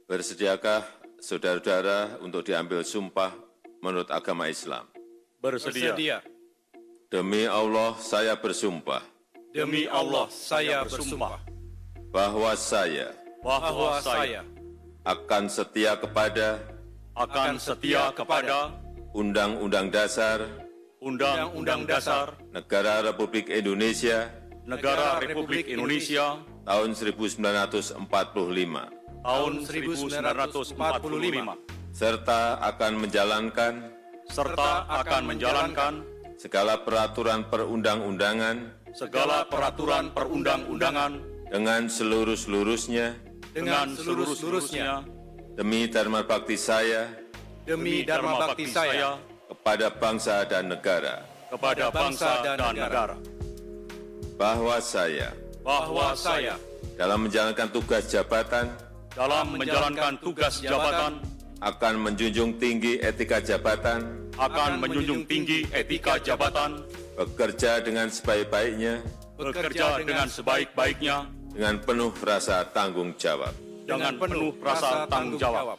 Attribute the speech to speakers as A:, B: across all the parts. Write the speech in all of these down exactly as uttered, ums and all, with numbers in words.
A: Bersediakah saudara-saudara untuk diambil sumpah menurut agama Islam?
B: Bersedia.
C: Bersedia.
A: Demi Allah saya bersumpah
B: Demi Allah saya bersumpah
A: bahwa saya
B: bahwa saya
A: akan setia kepada
B: akan setia kepada
A: Undang-Undang Dasar
B: Undang-Undang Dasar
A: Negara Republik Indonesia
B: Negara Republik Indonesia
A: tahun seribu sembilan ratus empat puluh lima
B: tahun seribu sembilan ratus empat puluh lima
A: serta akan menjalankan
B: serta akan menjalankan
A: segala peraturan perundang-undangan
B: segala peraturan perundang-undangan
A: dengan seluruh-seluruhnya
C: Dengan seluruh-seluruhnya
A: demi dharma bakti saya
C: demi dharma bakti saya
A: kepada bangsa dan negara,
B: kepada bangsa dan negara,
A: bahwa saya
B: bahwa saya
A: dalam menjalankan tugas jabatan
B: dalam menjalankan tugas jabatan
A: akan menjunjung tinggi etika jabatan,
B: akan menjunjung tinggi etika jabatan,
A: bekerja dengan sebaik-baiknya,
B: bekerja dengan sebaik-baiknya,
A: dengan penuh rasa tanggung jawab.
B: dengan penuh rasa tanggung jawab.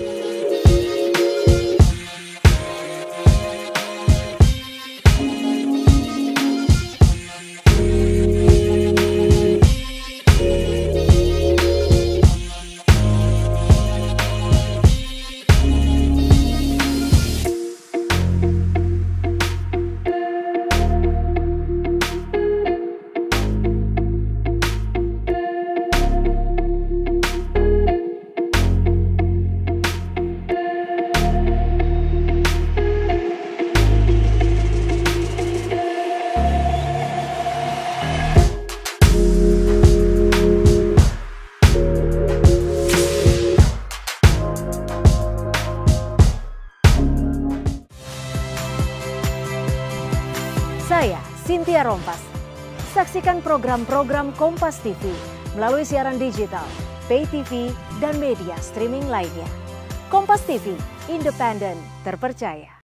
D: Saya, Cynthia Rompas. Saksikan program-program Kompas T V melalui siaran digital, pay T V, dan media streaming lainnya. Kompas T V, independen, terpercaya.